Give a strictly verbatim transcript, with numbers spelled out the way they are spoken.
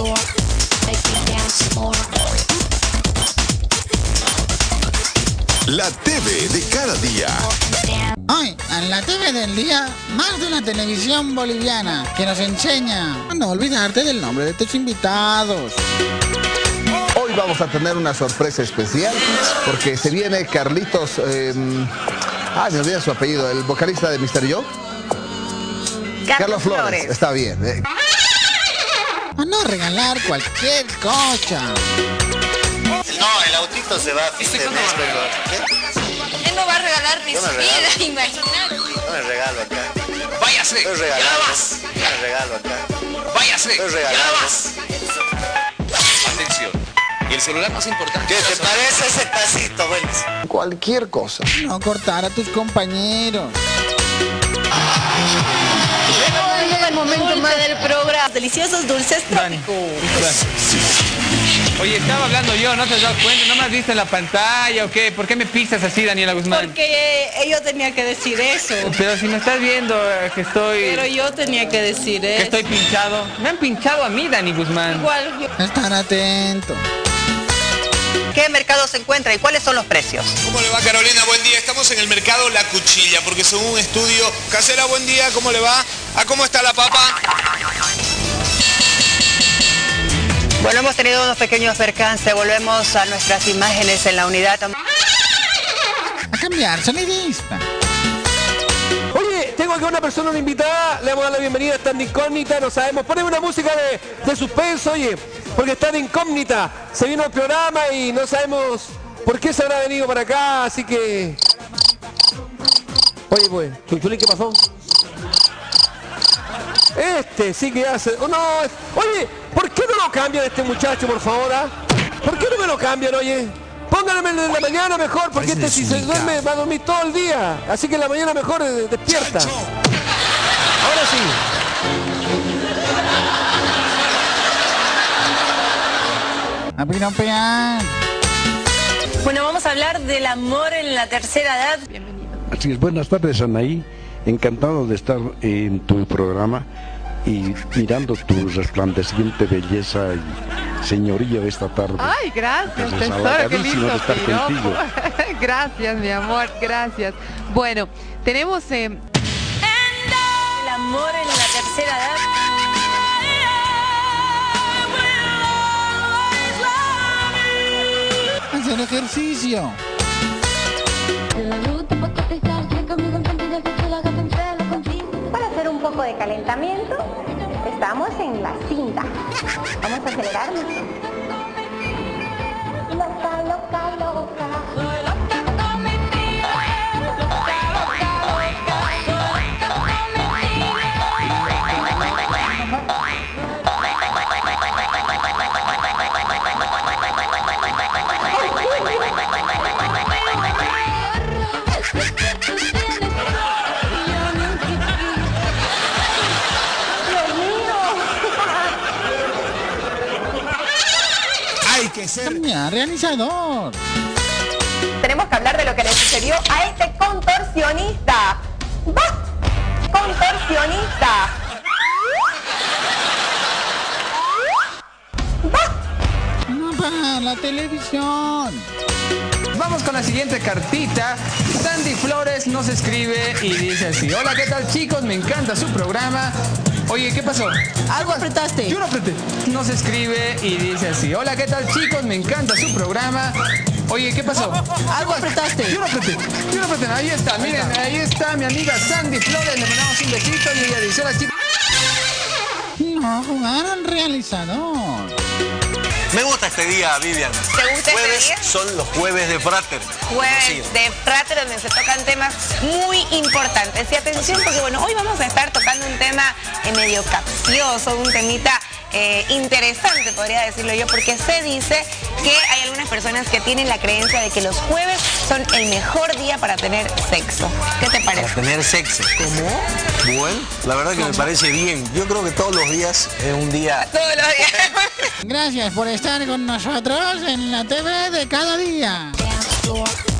La T V de cada día. Hoy, en la T V del día, más de una televisión boliviana que nos enseña a no olvidarte del nombre de tus invitados. Hoy vamos a tener una sorpresa especial porque se viene Carlitos, eh, ah, me olvidé su apellido, el vocalista de Mister Yo. Carlos, Carlos Flores. Flores. Está bien. Eh. A no regalar cualquier cosa. No, el autito se va a fin de mes, pero... ¿Qué? Él no va a regalar ni Yo su me vida, regalo. imagínate. No me regalo acá. Váyase, Estoy ya regalando. no más. No me regalo acá. Váyase, Estoy ya regalando. no más. Atención. Y el celular más importante. ¿Qué te parece ese pasito, bueno? Cualquier cosa. No cortar a tus compañeros. Llega el momento más del programa. Deliciosos dulces trópicos. Oye, estaba hablando yo, ¿no te has dado cuenta? ¿No me has visto en la pantalla o qué? ¿Por qué me pisas así, Daniela Guzmán? Porque yo tenía que decir eso. Pero si me estás viendo eh, que estoy... Pero yo tenía que decir que eso. estoy pinchado. Me han pinchado a mí, Dani Guzmán. Igual yo... Estar atento. ¿Qué mercado se encuentra y cuáles son los precios? ¿Cómo le va, Carolina? Buen día. Estamos en el mercado La Cuchilla, porque según un estudio... Casera, buen día. ¿Cómo le va? ¿A cómo está la papa? Bueno, hemos tenido unos pequeños percances. Volvemos a nuestras imágenes en la unidad. A cambiar, sonidista. Oye, tengo aquí a una persona, una invitada, le vamos a dar la bienvenida, está en incógnita, no sabemos. Poneme una música de, de suspenso, oye, porque está en incógnita. Se vino al programa y no sabemos por qué se habrá venido para acá, así que... Oye, pues, Chuchuli, ¿qué pasó? Este sí que hace... Oh, no, oye, ¿por qué no lo cambian este muchacho, por favor? Ah? ¿Por qué no me lo cambian, oye? Pónganme en la mañana mejor, porque este si se duerme va a dormir todo el día. Así que en la mañana mejor eh, despierta. Ahora sí. A piropear. Bueno, vamos a hablar del amor en la tercera edad. Bienvenido. Así es, buenas tardes, Anaí. Encantado de estar en tu programa y mirando tu resplandeciente belleza y señoría de esta tarde. Ay, gracias, Entonces, tesoro, qué lindo halagadísimo de estar piropo. contigo. Gracias, mi amor, gracias. Bueno, tenemos... Eh... El amor en la tercera edad. Hacer ejercicio. Para hacer un poco de calentamiento, estamos en la cinta. Vamos a acelerarnos. Loca, loca, loca. Hay que ser... Cambiar, realizador. Tenemos que hablar de lo que le sucedió a este contorsionista. ¡Va! Contorsionista. No para la televisión. Vamos con la siguiente cartita. Sandy Flores nos escribe y dice así: hola, ¿qué tal, chicos? Me encanta su programa. Oye, ¿qué pasó? Algo apretaste. Yo no apreté. Nos escribe y dice así: hola, ¿qué tal, chicos? Me encanta su programa. Oye, ¿qué pasó? Algo apretaste. Yo no apreté. Yo no apreté. Ahí está, miren, ahí está mi amiga Sandy Flores. Le mandamos un besito y ella dice: hola, chicos. No, jugar al realizador. Me gusta este día, Vivian. ¿Te gusta Jueves este día? son los jueves de Frater. Jueves de Frater, donde se tocan temas muy importantes. Y atención, porque bueno, hoy vamos a estar tocando un tema eh, medio capcioso, un temita eh, interesante, podría decirlo yo, porque se dice que hay algunas personas que tienen la creencia de que los jueves son el mejor día para tener sexo. ¿Qué te parece? Para tener sexo. ¿Cómo? Bueno, la verdad que ¿Cómo? me parece bien. Yo creo que todos los días es un día... Todos los días. Gracias por estar con nosotros en la T V de cada día.